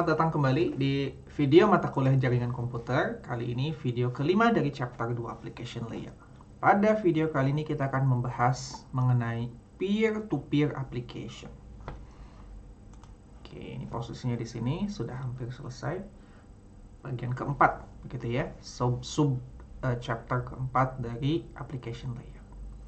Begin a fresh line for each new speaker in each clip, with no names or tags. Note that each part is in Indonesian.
Selamat datang kembali di video mata kuliah jaringan komputer. Kali ini video kelima dari chapter 2 application layer. Pada video kali ini kita akan membahas mengenai peer-to-peer application. Oke, ini posisinya di sini sudah hampir selesai. Bagian keempat, begitu ya. Chapter keempat dari application layer.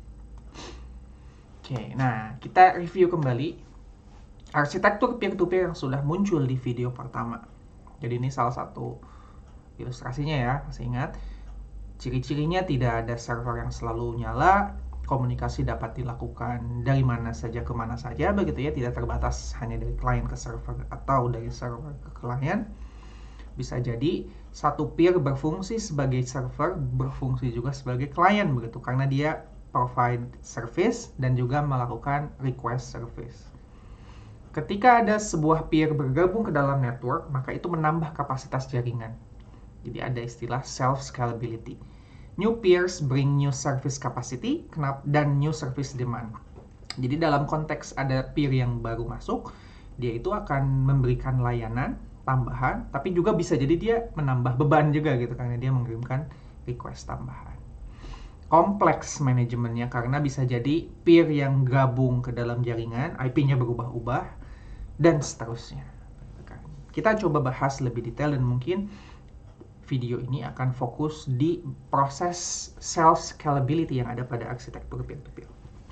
Oke, nah kita review kembali arsitektur peer-to-peer yang sudah muncul di video pertama. Jadi ini salah satu ilustrasinya ya, masih ingat. Ciri-cirinya tidak ada server yang selalu nyala, komunikasi dapat dilakukan dari mana saja ke mana saja, begitu ya, tidak terbatas hanya dari klien ke server atau dari server ke klien. Bisa jadi satu peer berfungsi sebagai server, berfungsi juga sebagai klien, begitu, karena dia provide service dan juga melakukan request service. Ketika ada sebuah peer bergabung ke dalam network, maka itu menambah kapasitas jaringan. Jadi ada istilah self-scalability. New peers bring new service capacity dan new service demand. Jadi dalam konteks ada peer yang baru masuk, dia itu akan memberikan layanan tambahan, tapi juga bisa jadi dia menambah beban juga gitu, karena dia mengirimkan request tambahan. Kompleks manajemennya karena bisa jadi peer yang gabung ke dalam jaringan, IP-nya berubah-ubah, dan seterusnya. Kita coba bahas lebih detail dan mungkin video ini akan fokus di proses self-scalability yang ada pada arsitektur peer-to-peer.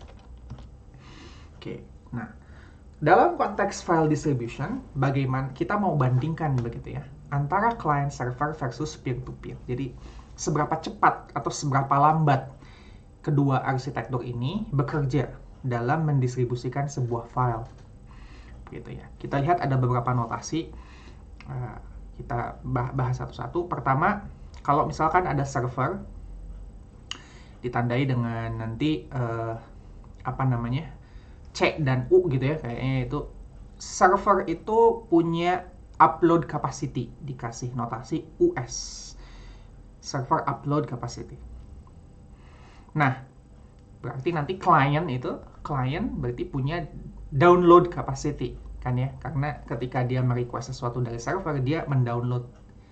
Oke, nah dalam konteks file distribution, bagaimana kita mau bandingkan begitu ya antara client server versus peer-to-peer. Jadi seberapa cepat atau seberapa lambat kedua arsitektur ini bekerja dalam mendistribusikan sebuah file. Gitu ya. Kita lihat ada beberapa notasi, kita bahas satu-satu. Pertama, kalau misalkan ada server ditandai dengan nanti C dan U gitu ya, kayaknya itu server itu punya upload capacity, dikasih notasi US, server upload capacity. Nah, berarti nanti klien berarti punya download capacity kan ya, karena ketika dia merequest sesuatu dari server, dia mendownload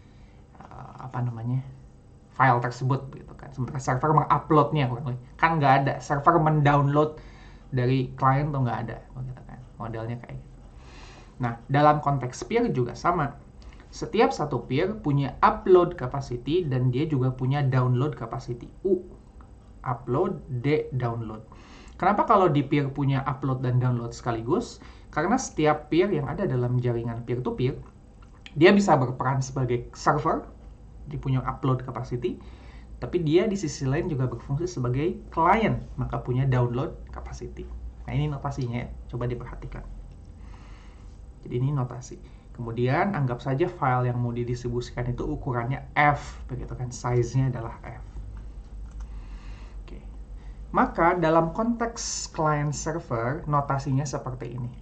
file tersebut gitu kan. Sementara server menguploadnya kan nggak ada, server mendownload dari klien tuh nggak ada gitu kan, modelnya kayak gitu. Nah, dalam konteks peer juga sama. Setiap satu peer punya upload capacity dan dia juga punya download capacity. Upload, D, download. Kenapa kalau di peer punya upload dan download sekaligus? Karena setiap peer yang ada dalam jaringan peer-to-peer, dia bisa berperan sebagai server, dia punya upload capacity, tapi dia di sisi lain juga berfungsi sebagai client, maka punya download capacity. Nah, ini notasinya ya, coba diperhatikan. Jadi ini notasi. Kemudian anggap saja file yang mau didistribusikan itu ukurannya F, begitu kan, size-nya adalah F. Oke. Maka dalam konteks client server, notasinya seperti ini.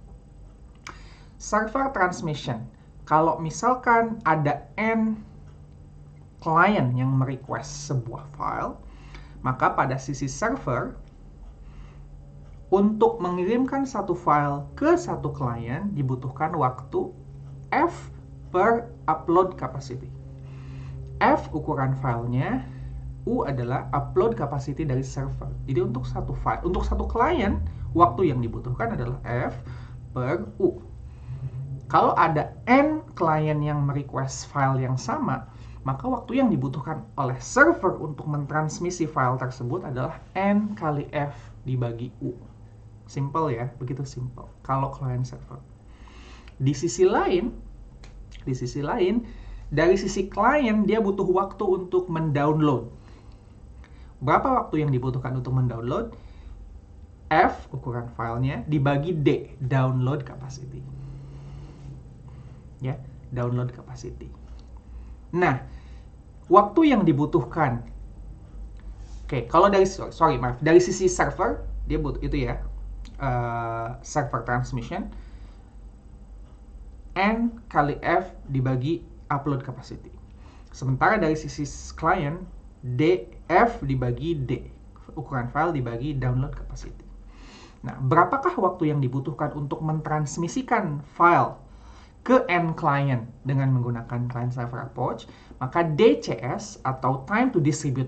Server transmission, kalau misalkan ada N client yang merequest sebuah file, maka pada sisi server, untuk mengirimkan satu file ke satu klien dibutuhkan waktu F per upload capacity. F ukuran filenya, U adalah upload capacity dari server. Jadi untuk satu file, untuk satu klien, waktu yang dibutuhkan adalah F per U. Kalau ada N klien yang merequest file yang sama, maka waktu yang dibutuhkan oleh server untuk mentransmisi file tersebut adalah N kali F dibagi U. Simple ya, begitu simple. Kalau client server. Di sisi lain, dari sisi client dia butuh waktu untuk mendownload. Berapa waktu yang dibutuhkan untuk mendownload? F, ukuran filenya, dibagi D, download capacity. Ya, download capacity. Nah, waktu yang dibutuhkan, kalau dari dari sisi server dia butuh itu ya, server transmission, N kali F dibagi upload capacity. Sementara dari sisi client, F dibagi D, ukuran file dibagi download capacity. Nah, berapakah waktu yang dibutuhkan untuk mentransmisikan file ke end client dengan menggunakan client server approach, maka DCS atau time to distribute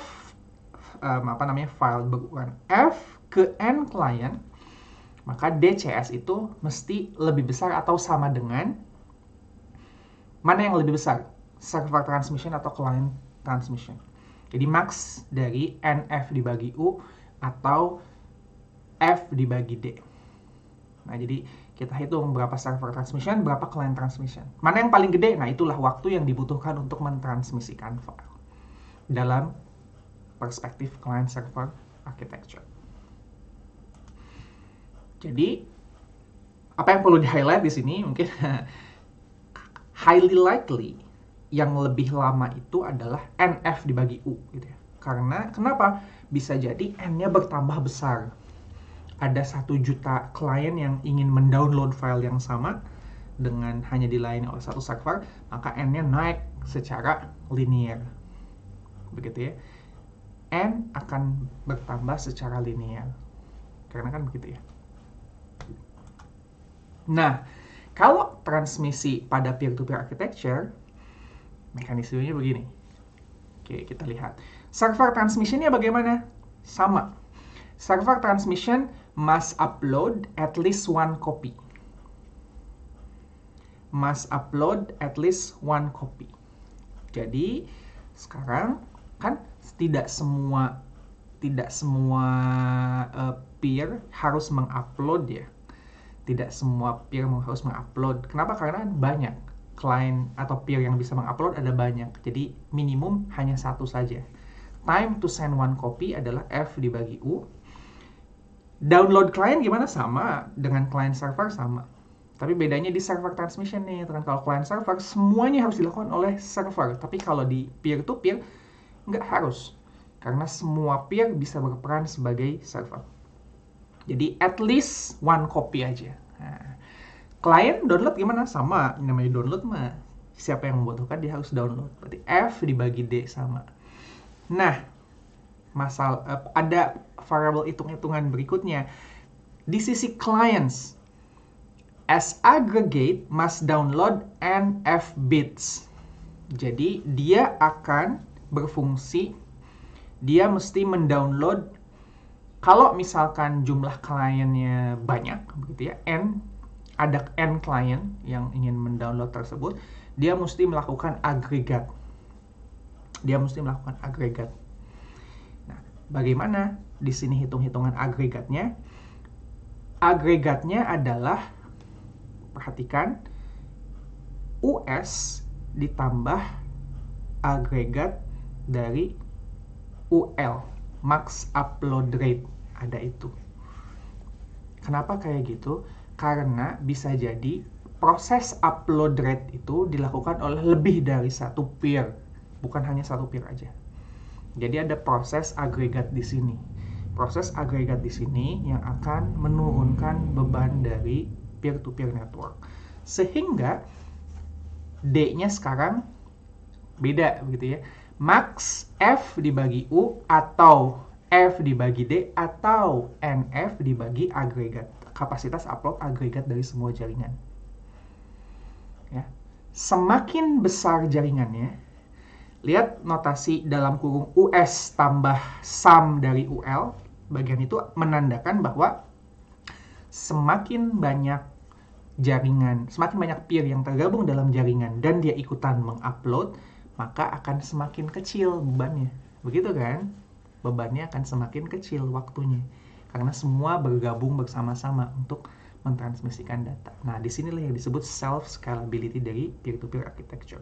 file berukuran F ke end client, maka DCS itu mesti lebih besar atau sama dengan mana yang lebih besar, server transmission atau client transmission. Jadi max dari NF dibagi U atau F dibagi D. Nah, jadi kita hitung berapa server transmission, berapa client transmission. Mana yang paling gede? Nah, itulah waktu yang dibutuhkan untuk mentransmisikan file dalam perspektif client server architecture. Jadi, apa yang perlu di-highlight di sini mungkin highly likely yang lebih lama itu adalah NF dibagi U gitu ya. Karena kenapa? Bisa jadi N-nya bertambah besar. Ada 1 juta klien yang ingin mendownload file yang sama dengan hanya dilayani oleh satu server, maka N-nya naik secara linear. Begitu ya. N akan bertambah secara linear. Karena kan begitu ya. Nah, kalau transmisi pada peer-to-peer architecture, mekanismenya begini. Oke, kita lihat. Server transmissionnya bagaimana? Sama. Server transmission must upload at least 1 copy. Must upload at least 1 copy. Jadi, sekarang kan tidak semua peer harus mengupload ya. Tidak semua peer harus mengupload. Kenapa? Karena banyak client atau peer yang bisa mengupload ada banyak. Jadi minimum hanya 1 saja. Time to send 1 copy adalah F dibagi U. Download client gimana? Sama dengan client server sama. Tapi bedanya di server transmission nih. Kalau client server semuanya harus dilakukan oleh server. Tapi kalau di peer to peer nggak harus. Karena semua peer bisa berperan sebagai server. Jadi at least 1 copy aja. Nah, client download gimana? Sama, namanya download mah siapa yang membutuhkan dia harus download. Berarti F dibagi D sama. Nah, ada variable hitung-hitungan berikutnya. Di sisi clients, as aggregate must download NF bits. Jadi dia akan berfungsi, dia mesti mendownload. Kalau misalkan jumlah kliennya banyak, begitu ya, ada N client yang ingin mendownload tersebut, dia mesti melakukan agregat. Nah, bagaimana di sini hitung-hitungan agregatnya? Agregatnya adalah, perhatikan, US ditambah agregat dari UL, max upload rate, ada itu. Kenapa kayak gitu? Karena bisa jadi proses upload rate itu dilakukan oleh lebih dari 1 peer, bukan hanya 1 peer aja. Jadi ada proses agregat di sini. Proses agregat di sini yang akan menurunkan beban dari peer-to-peer network. Sehingga D-nya sekarang beda begitu ya. Max F dibagi U atau F dibagi D atau NF dibagi agregat. Kapasitas upload agregat dari semua jaringan. Ya. Semakin besar jaringannya, lihat notasi dalam kurung US tambah sum dari UL, bagian itu menandakan bahwa semakin banyak jaringan, semakin banyak peer yang tergabung dalam jaringan dan dia ikutan mengupload, maka akan semakin kecil bebannya. Begitu kan? Bebannya akan semakin kecil waktunya. Karena semua bergabung bersama-sama untuk mentransmisikan data. Nah, disinilah yang disebut self-scalability dari peer-to-peer architecture.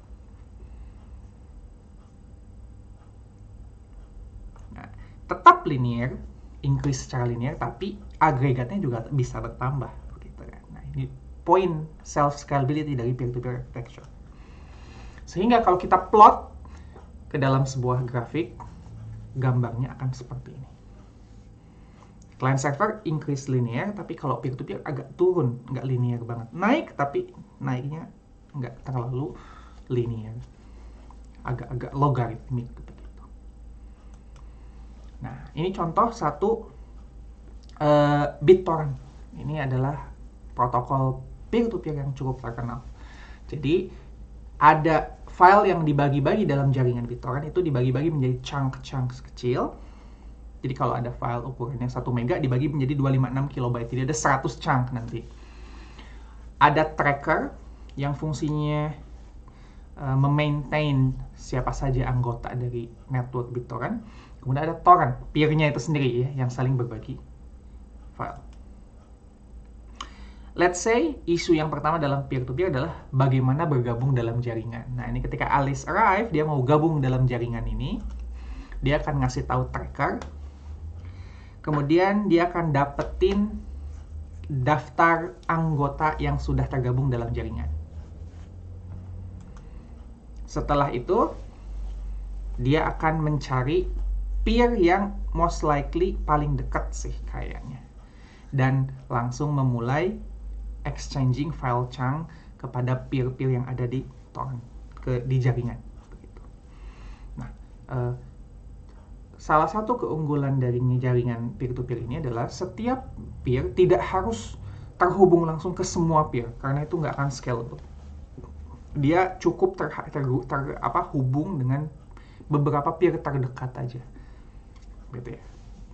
Nah, tetap linear, increase secara linear, tapi agregatnya juga bisa bertambah. Begitu kan? Nah, ini poin self-scalability dari peer-to-peer architecture. Sehingga kalau kita plot ke dalam sebuah grafik, gambarnya akan seperti ini. Client server increase linear, tapi kalau peer-to-peer agak turun, nggak linear banget. Naik, tapi naiknya nggak terlalu linear. Agak-agak logaritmik begitu. Nah, ini contoh satu BitTorrent. Ini adalah protokol peer-to-peer yang cukup terkenal. Jadi ada file yang dibagi-bagi dalam jaringan BitTorrent itu dibagi-bagi menjadi chunk-chunks kecil. Jadi kalau ada file ukurannya 1 mega dibagi menjadi 256 kilobyte. Jadi ada 100 chunk nanti. Ada tracker yang fungsinya memaintain siapa saja anggota dari network BitTorrent. Kemudian ada torrent, peer-nya itu sendiri ya, yang saling berbagi file. Let's say isu yang pertama dalam peer-to-peer adalah bagaimana bergabung dalam jaringan. Nah, ini ketika Alice arrive, dia mau gabung dalam jaringan ini. Dia akan ngasih tahu tracker. Kemudian dia akan dapetin daftar anggota yang sudah tergabung dalam jaringan. Setelah itu, dia akan mencari peer yang most likely paling dekat sih kayaknya. Dan langsung memulai exchanging file chunk kepada peer-peer yang ada di torrent, di jaringan. Begitu. Nah, salah satu keunggulan dari jaringan peer-to-peer ini adalah setiap peer tidak harus terhubung langsung ke semua peer, karena itu nggak akan scalable. Dia cukup hubung dengan beberapa peer terdekat aja. Gitu ya.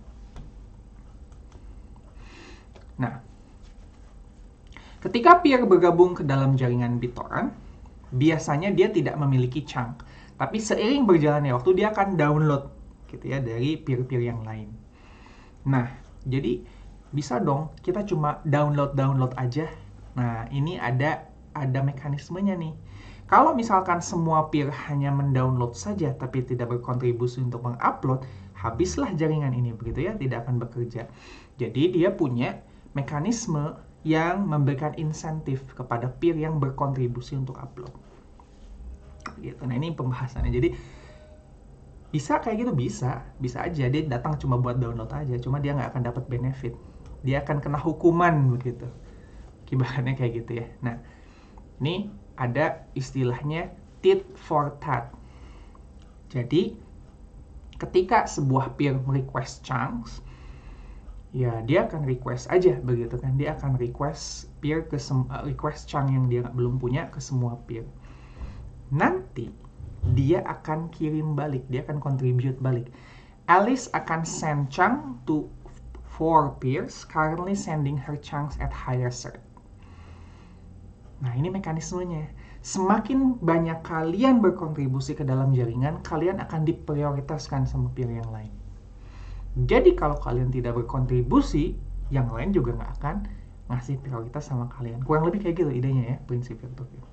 Nah, ketika peer bergabung ke dalam jaringan BitTorrent, biasanya dia tidak memiliki chunk. Tapi seiring berjalannya waktu, dia akan download gitu ya dari peer-peer yang lain. Nah, jadi bisa dong kita cuma download aja. Nah, ini ada mekanismenya nih. Kalau misalkan semua peer hanya mendownload saja tapi tidak berkontribusi untuk mengupload, habislah jaringan ini begitu ya, tidak akan bekerja. Jadi dia punya mekanisme yang memberikan insentif kepada peer yang berkontribusi untuk upload. Gitu. Nah, ini pembahasannya. Jadi bisa kayak gitu, bisa aja dia datang cuma buat download aja, cuma dia nggak akan dapat benefit. Dia akan kena hukuman begitu. Kibarannya kayak gitu ya. Nah, ini ada istilahnya tit for tat. Jadi ketika sebuah peer request chunks, ya dia akan request aja begitu kan, dia akan request peer request chunk yang dia belum punya ke semua peer. Nanti dia akan kirim balik, dia akan contribute balik. Alice akan send chunk to 4 peers currently sending her chunks at higher cert. Nah, ini mekanismenya. Semakin banyak kalian berkontribusi ke dalam jaringan, kalian akan diprioritaskan sama peer yang lain. Jadi kalau kalian tidak berkontribusi, yang lain juga nggak akan ngasih prioritas sama kalian. Kurang lebih kayak gitu idenya ya, prinsip peer-to-peer.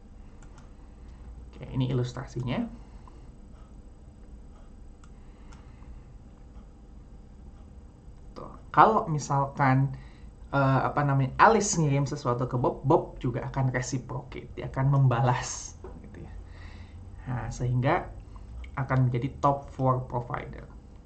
Oke, ini ilustrasinya. Tuh, kalau misalkan Alice ngirim sesuatu ke Bob, Bob juga akan reciprocate, dia akan membalas, gitu ya. Nah, sehingga akan menjadi top 4 provider.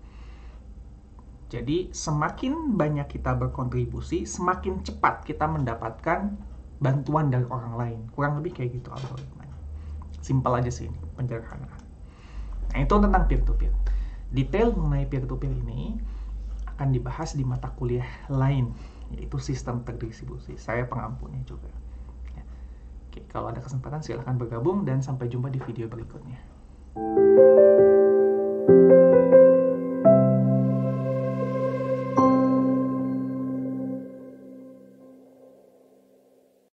Jadi semakin banyak kita berkontribusi, semakin cepat kita mendapatkan bantuan dari orang lain. Kurang lebih kayak gitu algoritmanya. Simpel aja sih ini, penyederhanaan. Nah, itu tentang peer-to-peer. Detail mengenai peer-to-peer ini akan dibahas di mata kuliah lain, yaitu sistem terdistribusi. Saya pengampunnya juga. Ya. Oke, kalau ada kesempatan silahkan bergabung dan sampai jumpa di video berikutnya.